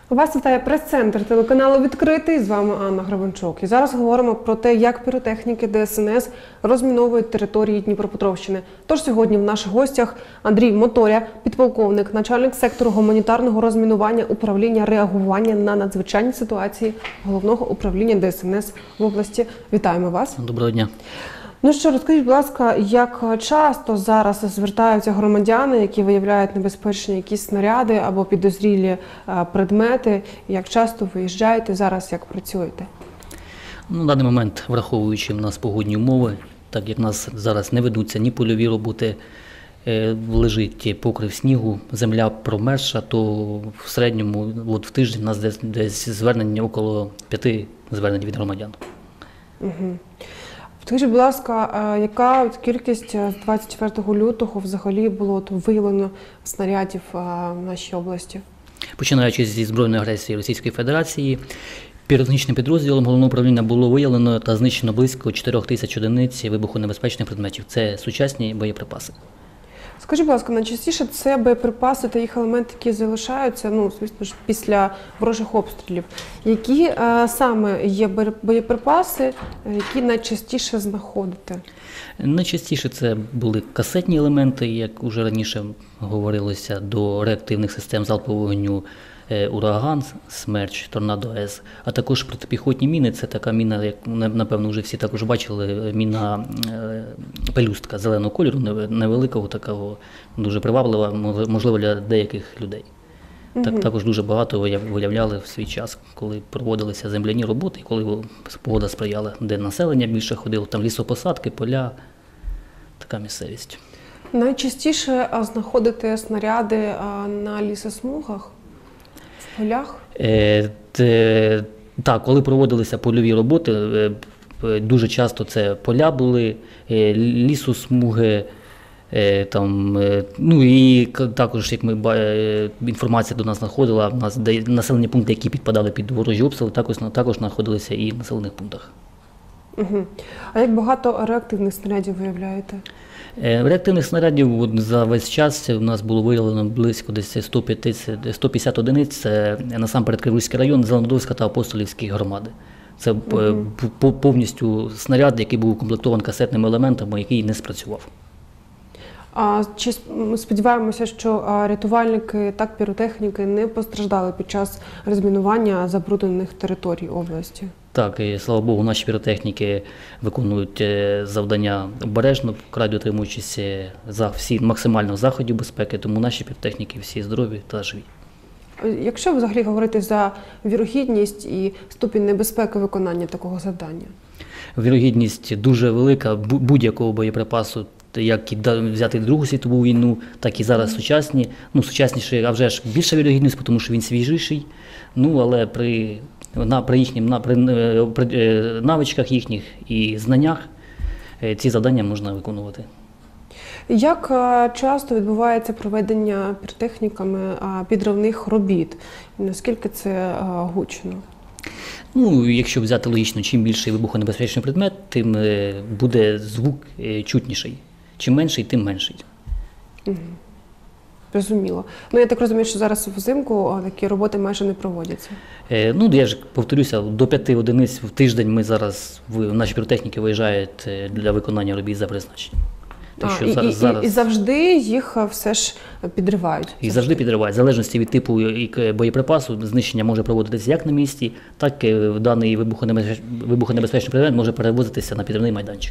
Вас вітає прес-центр телеканалу «Відкритий». З вами Анна Гребенчук. І зараз говоримо про те, як піротехніки ДСНС розміновують території Дніпропетровщини. Тож сьогодні в наших гостях Андрій Моторя, підполковник, начальник сектору гуманітарного розмінування управління реагування на надзвичайні ситуації Головного управління ДСНС в області. Вітаємо вас. Доброго дня. Ну що, розкажіть, будь ласка, як часто зараз звертаються громадяни, які виявляють небезпечні якісь снаряди або підозрілі предмети? Як часто виїжджаєте зараз, як працюєте? На даний момент, враховуючи в нас погодні умови, так як в нас зараз не ведуться ні польові роботи, лежить покрив снігу, земля промерзша, то в середньому в тиждень у нас десь звернення около 5 звернень від громадян. Угу. Скажіть, будь ласка, яка кількість з 24 лютого взагалі було виявлено снарядів в нашій області? Починаючи зі збройної агресії Російської Федерації, піротехнічним підрозділом Головного управління було виявлено та знищено близько 4000 одиниць вибухонебезпечних предметів. Це сучасні боєприпаси. Скажіть, будь ласка, найчастіше це боєприпаси та їх елементи, які залишаються, звісно ж, після ворожих обстрілів. Які саме є боєприпаси, які найчастіше знаходите? Найчастіше це були касетні елементи, як вже раніше говорилося, до реактивних систем залпового вогню «Ураган», «Смерч», «Торнадо С», а також протипіхотні міни. Це така міна, як, напевно, вже всі також бачили, міна пелюстка зеленого кольору, невеликого, такого, дуже приваблива, можливо, для деяких людей. Також дуже багато виявляли в свій час, коли проводилися земляні роботи, коли погода сприяла, де населення більше ходило, там лісопосадки, поля, така місцевість. Найчастіше знаходите снаряди на лісосмугах, в полях? Так, коли проводилися польові роботи, дуже часто це поля були, лісосмуги, і також, як інформація до нас знаходила, у нас населені пункти, які підпадали під ворожі обстріли, також знаходилися і в населених пунктах. Угу. А як багато реактивних снарядів виявляєте? Реактивних снарядів за весь час у нас було виявлено близько десь 150 одиниць. Це насамперед Криворізький район, Зеленодольська та Апостолівські громади. Це повністю снаряд, який був укомплектований касетними елементами, який не спрацював. Чи сподіваємося, що рятувальники та піротехніки не постраждали під час розмінування забруднених територій області? Так, і слава Богу, наші піротехніки виконують завдання обережно, вкрай дотримуючись максимальних заходів безпеки, тому наші піротехніки всі здорові та живі. Якщо взагалі говорити за вірогідність і ступінь небезпеки виконання такого завдання? Вірогідність дуже велика будь-якого боєприпасу, як і взяти Другу світову війну, так і зараз сучасні. Сучасніші, а вже ж більша вірогідність, тому що він свіжіший, але при навичках їхніх і знаннях ці завдання можна виконувати. Як часто відбувається проведення піротехніками підривних робіт? Наскільки це гучно? Якщо взяти логічно, чим більший вибухонебезпечний предмет, тим буде звук чутніший. Чим менший, тим менший. Розуміло. Я так розумію, що зараз взимку такі роботи майже не проводяться. Я ж повторюся, до 5 одиниць в тиждень наші піротехніки виїжджають для виконання робіт за призначенням. І завжди їх все ж підривають? І завжди підривають. В залежності від типу боєприпасу, знищення може проводитися як на місці, так і даний вибухонебезпечний предмет може перевозитися на підривний майданчик.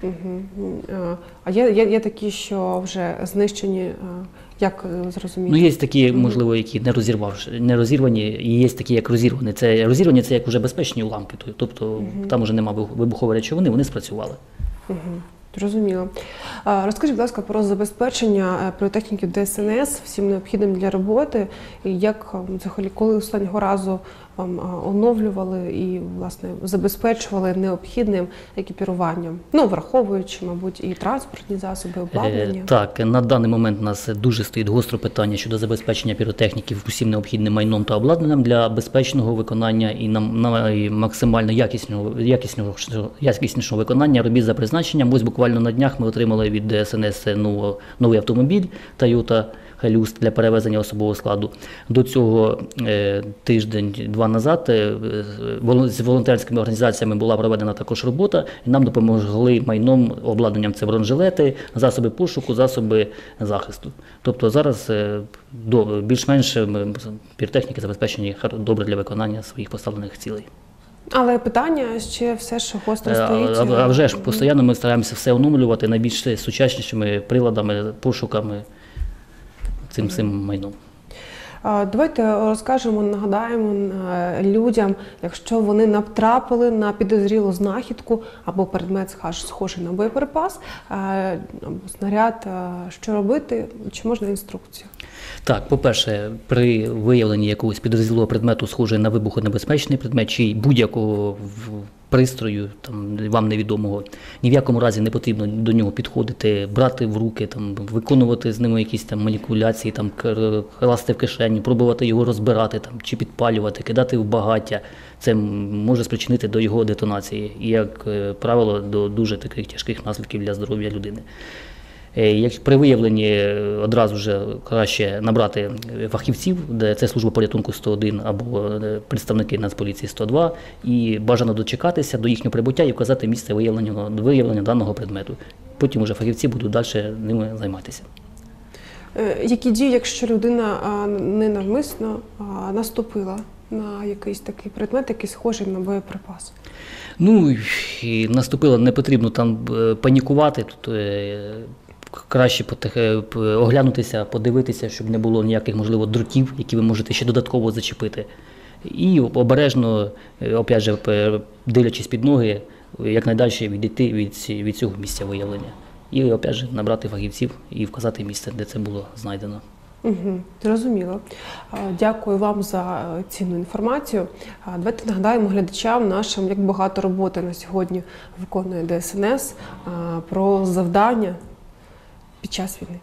А є такі, що вже знищені, як зрозуміти? Є такі, можливо, які не розірвані, і є такі, як розірвані. Розірвані – це як вже безпечні уламки, тобто там вже немає вибухової речовини, вони спрацювали. Зрозуміло. Розкажіть, будь ласка, про забезпечення піротехніків ДСНС всім необхідним для роботи, і як взагалі, коли останнього разу оновлювали і, власне, забезпечували необхідним екіпіруванням, враховуючи, мабуть, і транспортні засоби, обладнання? Так, на даний момент у нас дуже стоїть гостре питання щодо забезпечення піротехніків усім необхідним майном та обладнанням для безпечного виконання і максимально якіснішого виконання робіт за призначенням. Ось буквально на днях ми отримали від ДСНС новий автомобіль Toyota «Хелюст» для перевезення особового складу. До цього тиждень-два назад з волонтерськими організаціями була проведена також робота, і нам допомогли майном, обладнанням, це бронежилети, засоби пошуку, засоби захисту. Тобто зараз більш-менш піротехніки забезпечені добре для виконання своїх поставлених цілей. Але питання ще все ж гостро стоїть. А вже ж постійно ми стараємося все оновлювати найбільш сучаснішими приладами, пошуками, цим майном. Давайте розкажемо, нагадаємо людям, якщо вони натрапили на підозрілу знахідку або предмет схожий на боєприпас, або снаряд, що робити, чи можна інструкцію? Так, по-перше, при виявленні якогось підозрілого предмету, схожий на вибухонебезпечний предмет, чи будь-якого пристрою, вам невідомого, ні в якому разі не потрібно до нього підходити, брати в руки, виконувати з ними якісь маніпуляції, класти в кишеню, пробувати його розбирати, чи підпалювати, кидати в багаття. Це може спричинити до його детонації і, як правило, до дуже таких тяжких наслідків для здоров'я людини. При виявленні одразу вже краще набрати фахівців, де це служба порятунку 101 або представники Нацполіції 102, і бажано дочекатися до їхнього прибуття і вказати місце виявлення даного предмету. Потім вже фахівці будуть далі ними займатися. Які дії, якщо людина ненавмисно наступила на якийсь такий предмет, який схожий на боєприпас? Наступила, не потрібно панікувати. Краще оглянутися, подивитися, щоб не було ніяких, можливо, дротів, які ви можете ще додатково зачепити. І обережно, опять же, дивлячись під ноги, якнайдальше відійти від цього місця виявлення. І, опять же, набрати фахівців і вказати місце, де це було знайдено. Зрозуміло. Дякую вам за цінну інформацію. Давайте нагадаємо глядачам нашим, як багато роботи на сьогодні виконує ДСНС про завдання під час війни.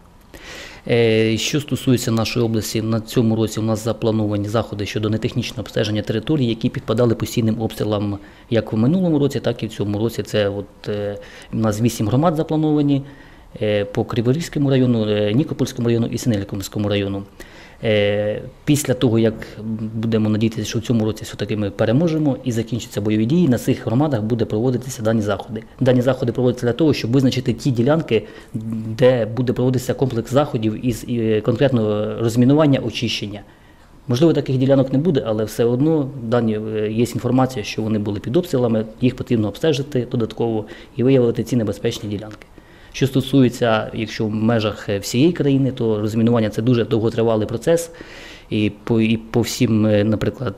Що стосується нашої області, на цьому році у нас заплановані заходи щодо нетехнічного обстеження територій, які підпадали постійним обстрілам як в минулому році, так і в цьому році. Це у нас 8 громад заплановані по Криворізькому району, Нікопольському району і Синельниківському району. Після того, як будемо надіятися, що в цьому році все-таки ми переможемо і закінчаться бойові дії, на цих громадах буде проводитися дані заходи. Дані заходи проводяться для того, щоб визначити ті ділянки, де буде проводитися комплекс заходів із конкретного розмінування, очищення. Можливо, таких ділянок не буде, але все одно є інформація, що вони були під обстрілами, їх потрібно обстежити додатково і виявити ці небезпечні ділянки. Що стосується, якщо в межах всієї країни, то розмінування – це дуже довготривалий процес. І по всім, наприклад,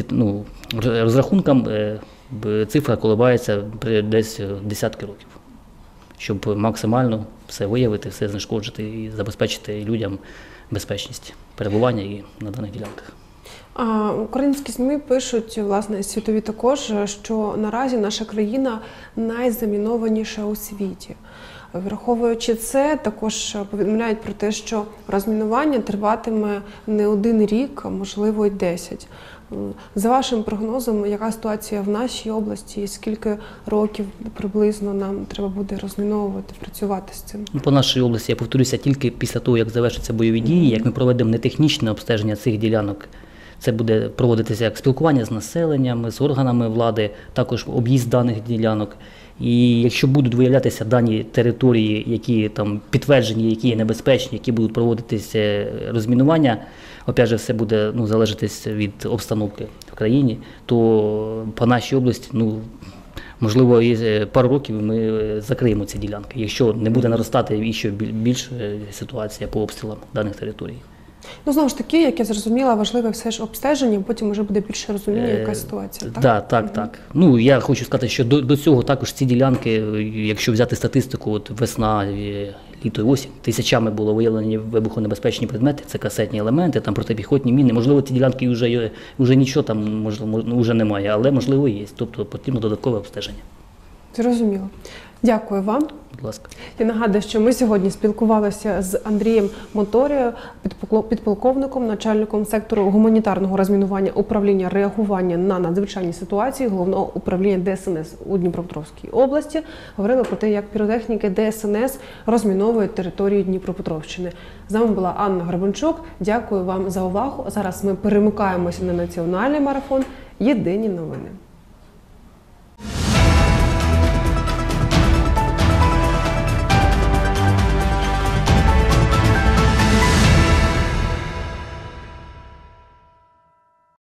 розрахункам цифра коливається десь десятки років, щоб максимально все виявити, все знешкоджити і забезпечити людям безпечність перебування і на даних ділянках. Українські ЗМІ пишуть, власне, світові також, що наразі наша країна найзамінованіша у світі. Враховуючи це, також повідомляють про те, що розмінування триватиме не 1 рік, а можливо й 10. За вашим прогнозом, яка ситуація в нашій області і скільки років приблизно нам треба буде розміновувати, працювати з цим? По нашій області, я повторюся, тільки після того, як завершаться бойові дії, як ми проведемо нетехнічне обстеження цих ділянок, це буде проводитися як спілкування з населенням, з органами влади, також об'їзд даних ділянок. І якщо будуть виявлятися дані території, які підтверджені, які є небезпечні, які будуть проводитися розмінування, опять же, все буде залежати від обстановки в країні, то по нашій області, можливо, пару років ми закриємо ці ділянки, якщо не буде наростати ще більше ситуація по обстрілам даних територій. Знову ж таки, як я зрозуміла, важливе все ж обстеження, потім вже буде більше розуміння, яка ситуація. Так? Так. Я хочу сказати, що до цього також ці ділянки, якщо взяти статистику, весна, літо і осінь, тисячами було виявлені вибухонебезпечні предмети, це касетні елементи, протипіхотні міни. Можливо, ці ділянки вже нічого там вже немає, але можливо є. Тобто потрібно додаткове обстеження. Зрозуміло. Дякую вам. Будь ласка. Я нагадую, що ми сьогодні спілкувалися з Андрієм Моторією, підполковником, начальником сектору гуманітарного розмінування управління реагування на надзвичайні ситуації Головного управління ДСНС у Дніпропетровській області. Говорили про те, як піротехніки ДСНС розміновують території Дніпропетровщини. З нами була Анна Гребенчук. Дякую вам за увагу. Зараз ми перемикаємося на національний марафон «Єдині новини».